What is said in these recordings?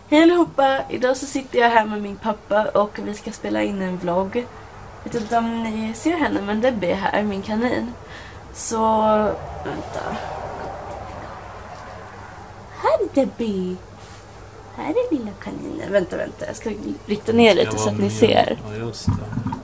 Hej allihopa! Idag så sitter jag här med min pappa och vi ska spela in en vlogg. Jag vet inte om ni ser henne, men Debbie är här, min kanin. Så, vänta. Här är Debbie! Här är lilla kaninen. Vänta, jag ska rikta ner lite så att ni ser. Ja, just det.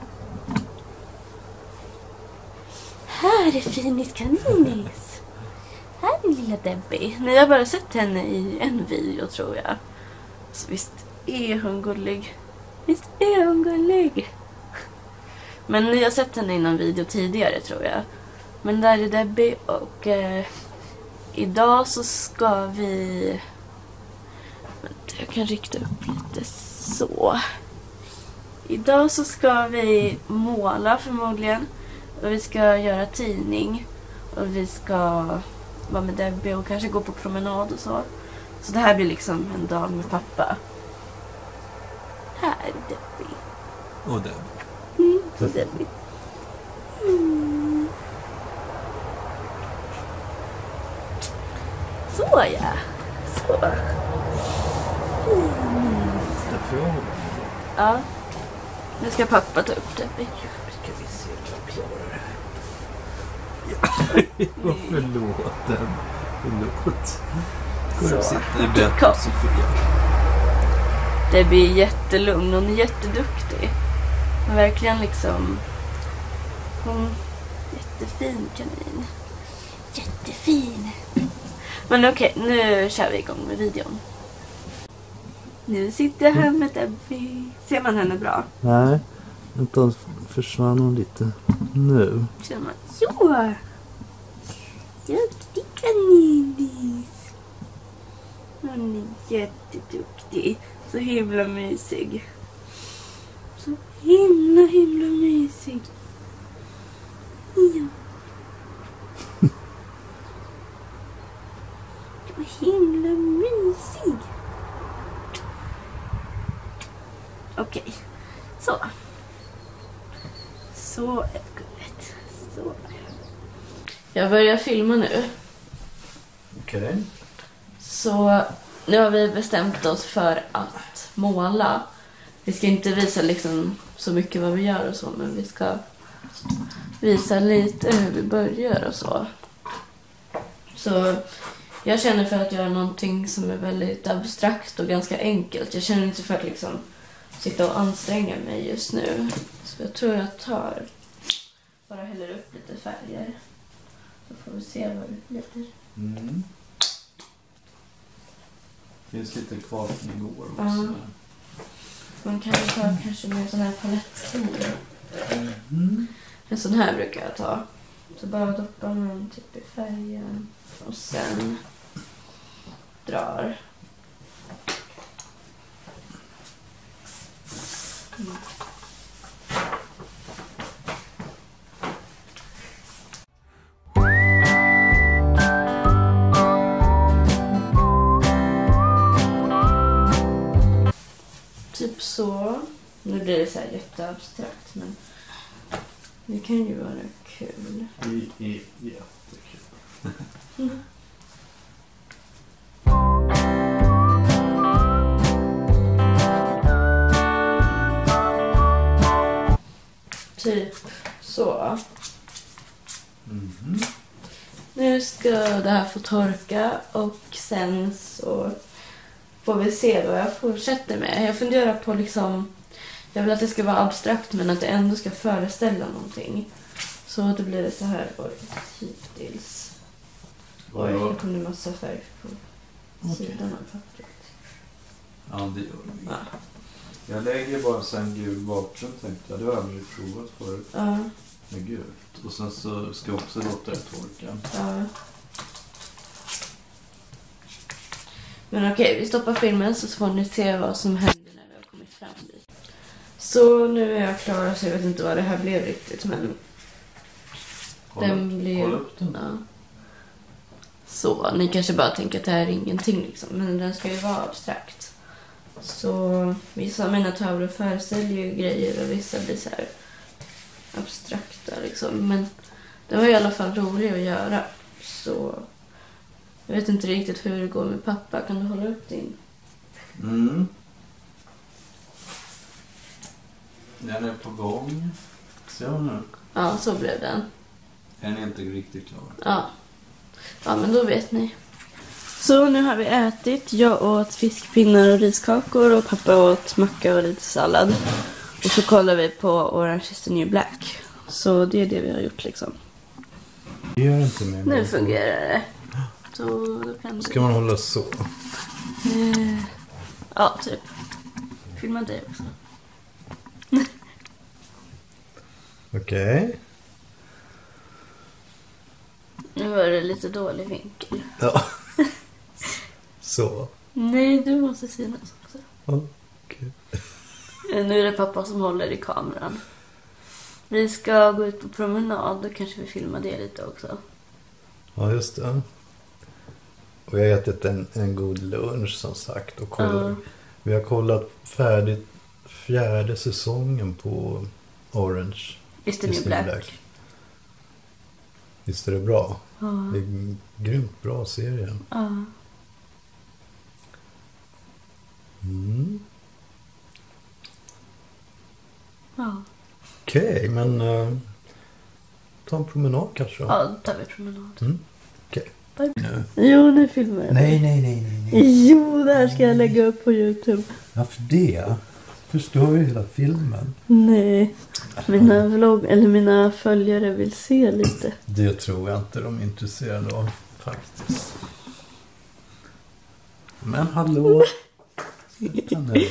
Här är Finis kaninis. Här är lilla Debbie. Ni har bara sett henne i en video, tror jag. Så visst är hon gullig. Visst är hon gullig. Men ni har sett henne i någon video tidigare, tror jag. Men där är Debbie och idag så ska vi... Vänta, jag kan rikta upp lite så. Idag så ska vi måla förmodligen. Och vi ska göra tidning. Och vi ska vara med Debbie och kanske gå på promenad och så. Så det här blir liksom en dag med pappa. Här är Debbie. Och Debbie. Och Debbie. Så ja. Så. Ja. Nu ska pappa ta upp Debbie. Ska vi se om jag klarar det. Förlåt den. Förlåt. Gå och sitta i bättre, Sofia. Debbie är jättelugn. Hon är jätteduktig. Hon är verkligen liksom... Hon jättefin kanin. Jättefin. Men okej, nu kör vi igång med videon. Nu sitter jag här med Debbie. Ser man henne bra? Nej, vänta, försvann hon lite. Nu. Ser man? Så! Duktig kaninis. Hon är jätteduktig. Så himla mysig. Så himla mysig. Ja. Så himla mysig. Okej. Så. Så är gulligt. Så. Jag börjar filma nu. Okej. Så nu har vi bestämt oss för att måla. Vi ska inte visa liksom så mycket vad vi gör och så, men vi ska visa lite hur vi börjar och så. Så jag känner för att göra någonting som är väldigt abstrakt och ganska enkelt. Jag känner inte för att liksom sitta och anstränga mig just nu. Så jag tror jag bara häller upp lite färger. Så får vi se vad det blir. Mm. Finns lite kvar från igår också. Man kan ju ta kanske med en sån här palettskor. En sån här brukar jag ta. Så bara doppar man typ i färgen. Och sen drar. Typ så. Nu blir det så här jätteabstrakt, men det kan ju vara kul. Det är jättekul. Typ så. Nu ska det här få torka och sen så får vi se vad jag fortsätter med. Jag funderar på liksom, jag vill att det ska vara abstrakt men att det ändå ska föreställa någonting. Så det blir det så här hittills. Och jag kommer en massa färg på sidan av pappret. Ja, det gör vi. Ja. Jag lägger bara sen gul bakgrund, tänkte jag. Det har jag aldrig provat förut. Ja. Med gult. Och sen så ska jag också låta det torka. Ja. Men okej, vi stoppar filmen så får ni se vad som händer när vi har kommit fram dit. Så nu är jag klar, så jag vet inte vad det här blev riktigt, men den blev... Kolla upp den. Ja. Så, ni kanske bara tänker att det här är ingenting liksom, men den ska ju vara abstrakt. Så vissa av mina tavlor föreställer ju grejer och vissa blir så här abstrakta liksom, men det var i alla fall roligt att göra. Så jag vet inte riktigt hur det går med pappa. Kan du hålla upp din? Mm. Den är på gång. Så nu. Ja, så blev den. Den är inte riktigt klar. Ja. Ja, men då vet ni. Så nu har vi ätit. Jag åt fiskpinnar och riskakor och pappa åt macka och lite sallad. Och så kollar vi på Orange is the New Black. Så det är det vi har gjort liksom. Det gör inte med. Nu fungerar det. Så då kan Ska man hålla så? Ja, typ. Filma det också. Okej. Nu var det lite dålig vinkel. Ja. Så. Nej, du måste synas också. Okej. Nu är det pappa som håller i kameran. Vi ska gå ut på promenad. Då kanske vi filmar det lite också. Ja, just det. Och jag har ätit en god lunch som sagt. Och vi har kollat färdigt 4:e säsongen på Orange is the New Black. Visst är det bra? Ja. Det är en grymt bra serie. Ja. Mm. Ja. Okej, men ta en promenad kanske då? Ja, då tar vi promenad. Mm. Okej. Jo, nu filmar jag. Nej. Jo, det här ska jag lägga upp på YouTube. Varför det? Förstår ju hela filmen. Nej, mina följare vill se lite. Det tror jag inte de är intresserade av faktiskt. Men hallå. Sluta nu.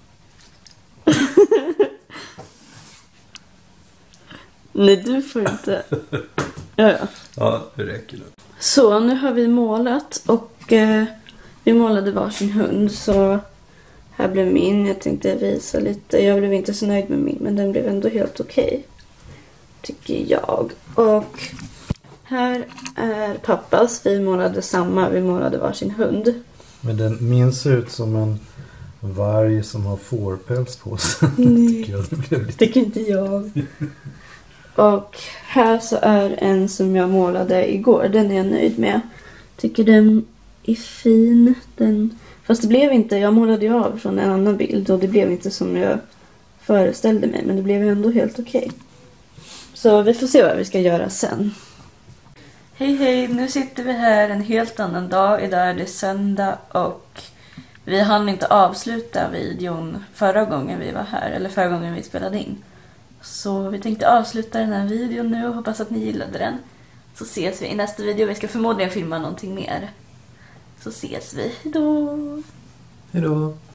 Nej, du får inte. Ja. Ja, det räcker nu. Så, nu har vi målat och vi målade varsin hund. Så här blev min. Jag tänkte visa lite. Jag blev inte så nöjd med min, men den blev ändå helt okej. Tycker jag. Och här är pappas. Vi målade samma. Vi målade varsin hund. Men den minns ut som en varg som har fårpäls på sig. Nej, Jag. Det blev lite... tycker inte jag. Och här så är en som jag målade igår. Den är jag nöjd med. Tycker den är fin. Fast det blev inte, jag målade ju av från en annan bild. Och det blev inte som jag föreställde mig. Men det blev ändå helt okej. Så vi får se vad vi ska göra sen. Hej, nu sitter vi här en helt annan dag. Idag är det söndag och vi hann inte avsluta videon förra gången vi var här. Eller förra gången vi spelade in. Så vi tänkte avsluta den här videon nu och hoppas att ni gillade den. Så ses vi i nästa video. Vi ska förmodligen filma någonting mer. Så ses vi. Hejdå! Hejdå!